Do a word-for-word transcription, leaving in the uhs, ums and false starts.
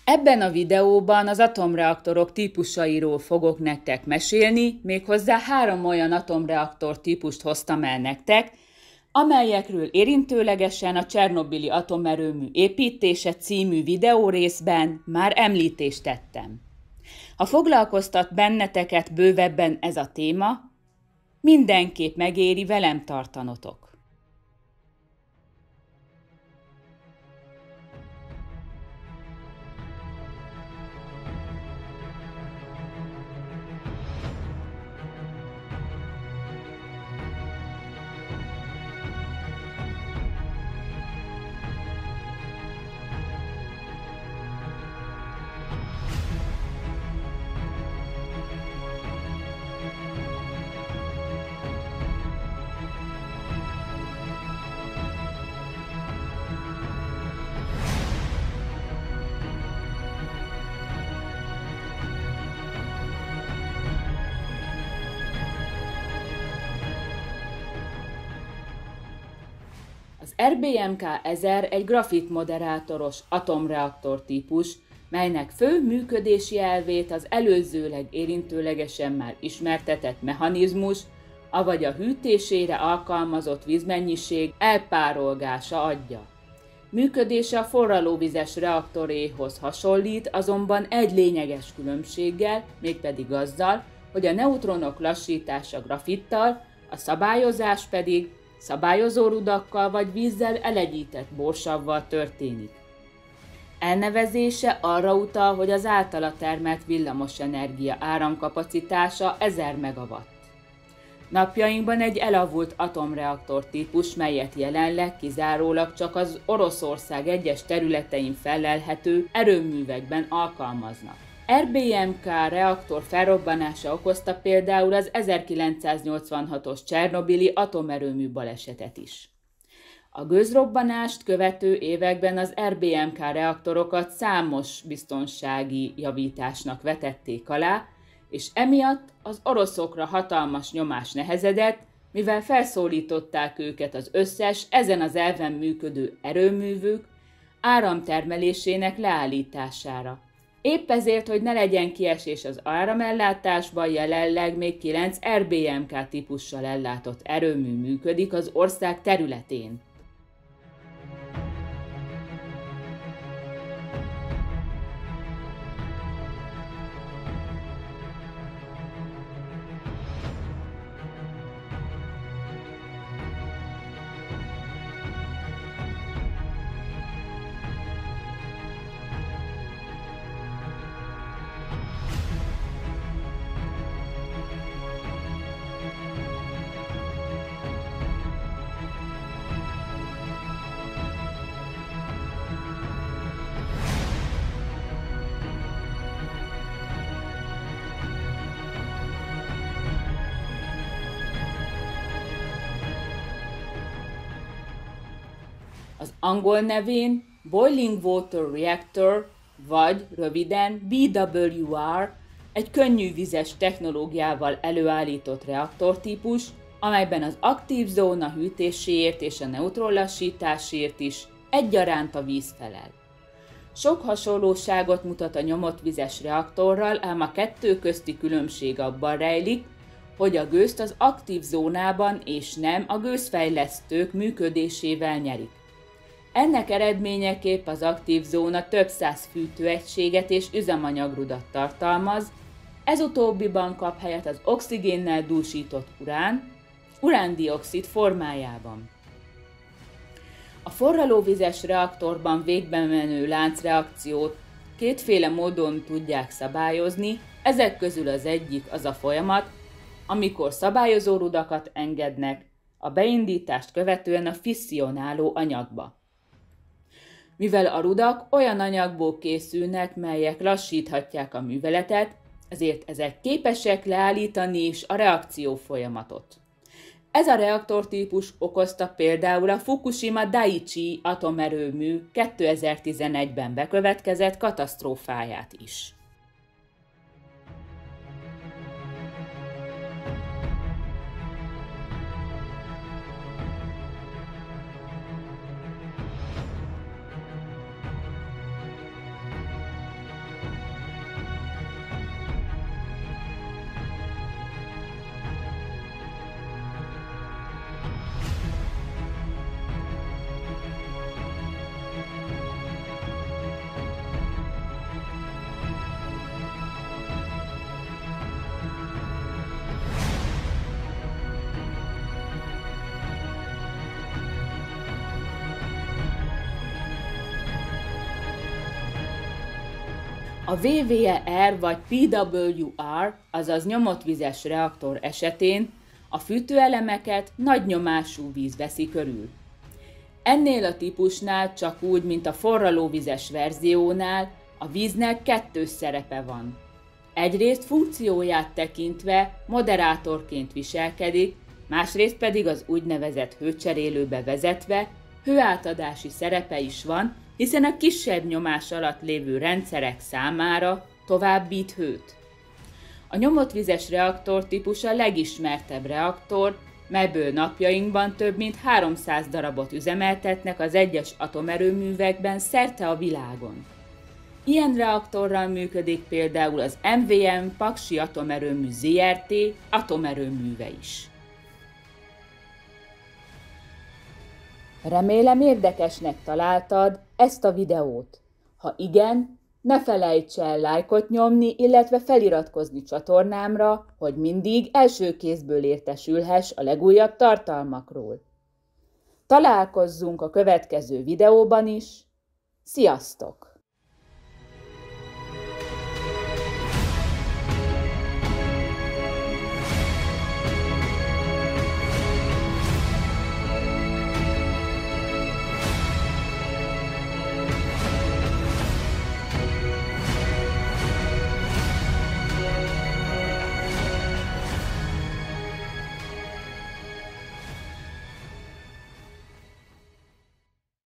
Ebben a videóban az atomreaktorok típusairól fogok nektek mesélni, méghozzá három olyan atomreaktor típust hoztam el nektek, amelyekről érintőlegesen a Csernobili atomerőmű építése című videórészben már említést tettem. Ha foglalkoztat benneteket bővebben ez a téma, mindenképp megéri velem tartanotok. Az er bé em ká ezer egy grafitmoderátoros atomreaktor típus, melynek fő működési elvét az előzőleg érintőlegesen már ismertetett mechanizmus, avagy a hűtésére alkalmazott vízmennyiség elpárolgása adja. Működése a forralóvizes reaktoréhoz hasonlít, azonban egy lényeges különbséggel, mégpedig azzal, hogy a neutronok lassítása grafittal, a szabályozás pedig szabályozó rudakkal vagy vízzel elegyített borsavval történik. Elnevezése arra utal, hogy az általa termelt villamosenergia áramkapacitása ezer megawatt. Napjainkban egy elavult atomreaktor típus, melyet jelenleg kizárólag csak az Oroszország egyes területein fellelhető erőművekben alkalmaznak. er bé em ká reaktor felrobbanása okozta például az ezerkilencszáznyolcvanhatos Csernobili atomerőmű balesetet is. A gőzrobbanást követő években az er bé em ká reaktorokat számos biztonsági javításnak vetették alá, és emiatt az oroszokra hatalmas nyomás nehezedett, mivel felszólították őket az összes ezen az elven működő erőművük áramtermelésének leállítására. Épp ezért, hogy ne legyen kiesés az áramellátásban, jelenleg még kilenc er bé em ká típussal ellátott erőmű működik az ország területén. Az angol nevén Boiling Water Reactor, vagy röviden bé dupla vé er, egy könnyű vizes technológiával előállított reaktortípus, amelyben az aktív zóna hűtéséért és a neutronlassításért is egyaránt a víz felel. Sok hasonlóságot mutat a nyomott vizes reaktorral, ám a kettő közti különbség abban rejlik, hogy a gőzt az aktív zónában és nem a gőzfejlesztők működésével nyerik. Ennek eredményeképp az aktív zóna több száz fűtőegységet és üzemanyagrudat tartalmaz, ez utóbbiban kap helyet az oxigénnel dúsított urán, urándioxid formájában. A forralóvizes reaktorban végbe menő láncreakciót kétféle módon tudják szabályozni, ezek közül az egyik az a folyamat, amikor szabályozó rudakat engednek a beindítást követően a fisszionáló anyagba. Mivel a rudak olyan anyagból készülnek, melyek lassíthatják a műveletet, ezért ezek képesek leállítani is a reakció folyamatot. Ez a reaktortípus okozta például a Fukushima Daiichi atomerőmű kétezer-tizenegyben bekövetkezett katasztrófáját is. A vé vé e er vagy pé dupla vé er, azaz nyomotvizes reaktor esetén a fűtőelemeket nagy nyomású víz veszi körül. Ennél a típusnál csak úgy, mint a forralóvizes verziónál, a víznek kettős szerepe van. Egyrészt funkcióját tekintve moderátorként viselkedik, másrészt pedig az úgynevezett hőcserélőbe vezetve hőátadási szerepe is van, hiszen a kisebb nyomás alatt lévő rendszerek számára továbbít hőt. A nyomotvizes reaktor típus a legismertebb reaktor, melyből napjainkban több mint háromszáz darabot üzemeltetnek az egyes atomerőművekben szerte a világon. Ilyen reaktorral működik például az em vé em Paksi Atomerőmű zé er té atomerőműve is. Remélem érdekesnek találtad ezt a videót. Ha igen, ne felejts el lájkot nyomni, illetve feliratkozni csatornámra, hogy mindig első kézből értesülhess a legújabb tartalmakról. Találkozzunk a következő videóban is. Sziasztok!